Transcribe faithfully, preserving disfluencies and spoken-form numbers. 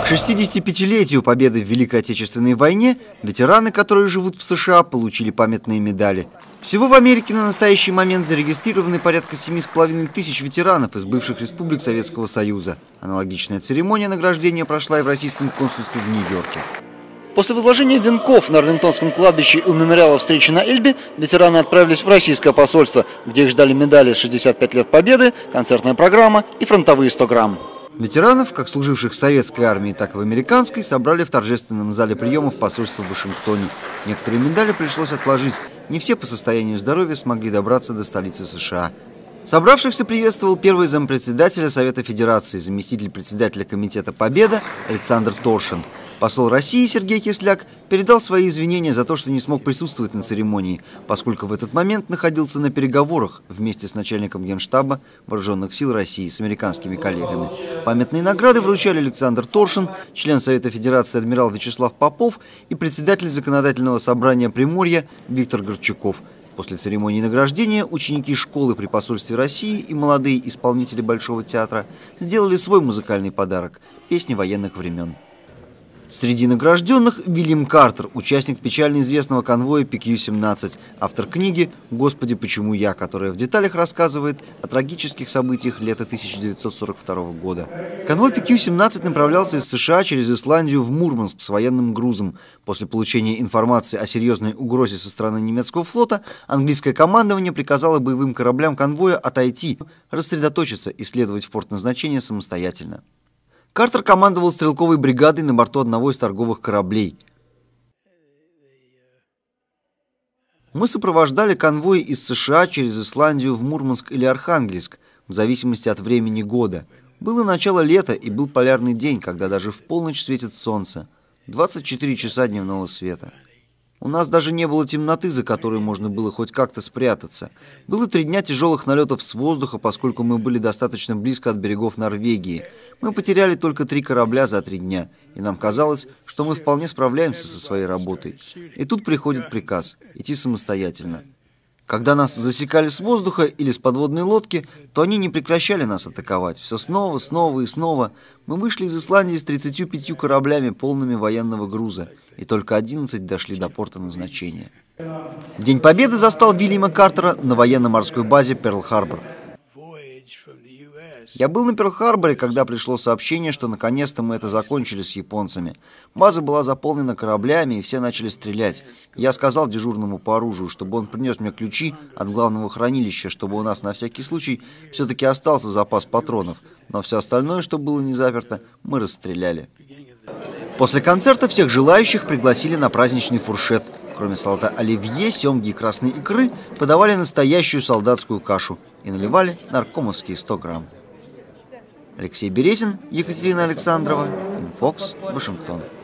шестидесятипятилетию победы в Великой Отечественной войне ветераны, которые живут в США, получили памятные медали. Всего в Америке на настоящий момент зарегистрированы порядка семи с половиной тысяч ветеранов из бывших республик Советского Союза. Аналогичная церемония награждения прошла и в российском консульстве в Нью-Йорке. После возложения венков на Арлингтонском кладбище и у мемориала встречи на Эльбе ветераны отправились в российское посольство, где их ждали медали «шестьдесят пять лет Победы», концертная программа и фронтовые сто грамм. Ветеранов, как служивших в советской армии, так и в американской, собрали в торжественном зале приемов посольства в Вашингтоне. Некоторые медали пришлось отложить. Не все по состоянию здоровья смогли добраться до столицы США. Собравшихся приветствовал первый зампредседателя Совета Федерации, заместитель председателя Комитета Победа Александр Торшин. Посол России Сергей Кисляк передал свои извинения за то, что не смог присутствовать на церемонии, поскольку в этот момент находился на переговорах вместе с начальником Генштаба Вооруженных сил России с американскими коллегами. Памятные награды вручали Александр Торшин, член Совета Федерации адмирал Вячеслав Попов и председатель Законодательного собрания Приморья Виктор Горчаков. После церемонии награждения ученики школы при посольстве России и молодые исполнители Большого театра сделали свой музыкальный подарок – песни военных времен. Среди награжденных Вильям Картер, участник печально известного конвоя пи кью семнадцать, автор книги «Господи, почему я?», которая в деталях рассказывает о трагических событиях лета тысяча девятьсот сорок второго года. Конвой пи кью семнадцать направлялся из США через Исландию в Мурманск с военным грузом. После получения информации о серьезной угрозе со стороны немецкого флота, английское командование приказало боевым кораблям конвоя отойти, рассредоточиться и следовать в порт назначения самостоятельно. Картер командовал стрелковой бригадой на борту одного из торговых кораблей. Мы сопровождали конвой из США через Исландию в Мурманск или Архангельск, в зависимости от времени года. Было начало лета и был полярный день, когда даже в полночь светит солнце. двадцать четыре часа дневного света. У нас даже не было темноты, за которой можно было хоть как-то спрятаться. Было три дня тяжелых налетов с воздуха, поскольку мы были достаточно близко от берегов Норвегии. Мы потеряли только три корабля за три дня, и нам казалось, что мы вполне справляемся со своей работой. И тут приходит приказ – идти самостоятельно. Когда нас засекали с воздуха или с подводной лодки, то они не прекращали нас атаковать. Все снова, снова и снова. Мы вышли из Исландии с тридцатью пятью кораблями, полными военного груза, и только одиннадцать дошли до порта назначения. День Победы застал Вильяма Картера на военно-морской базе Перл-Харбор. Я был на Перл-Харборе, когда пришло сообщение, что наконец-то мы это закончили с японцами. База была заполнена кораблями, и все начали стрелять. Я сказал дежурному по оружию, чтобы он принес мне ключи от главного хранилища, чтобы у нас на всякий случай все-таки остался запас патронов. Но все остальное, что было не заперто, мы расстреляли. После концерта всех желающих пригласили на праздничный фуршет. Кроме салата оливье, семги и красной икры, подавали настоящую солдатскую кашу и наливали наркомовские сто грамм. Алексей Березин, Екатерина Александрова, Инфокс, Вашингтон.